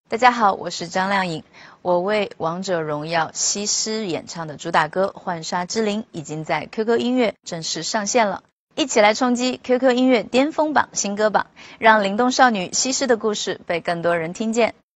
大家好，我是张靓颖。我为《王者荣耀》西施演唱的主打歌《浣纱之灵》已经在 QQ 音乐正式上线了，一起来冲击 QQ 音乐巅峰榜新歌榜，让灵动少女西施的故事被更多人听见。